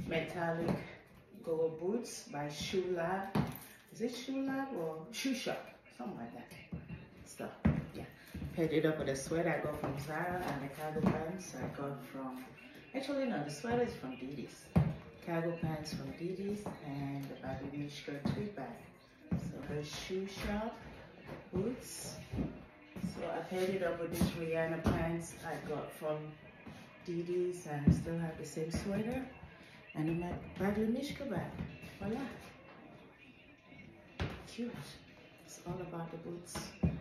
metallic gold boots by Shoe Lab. Is it Shoe Lab or Shoe Shop? Something like that. So yeah, paired it up with a sweater I got from Zara, and the cargo pants I got from, actually no, the sweater is from Didi's. Cargo pants from Didi's, and the Badgley Mischka tweed bag. So her Shoe Shop boots. So I paired it up with these Rihanna pants I got from Didi's, and still have the same sweater, and then my Badgley Mischka bag. Voila. Cute. It's all about the boots.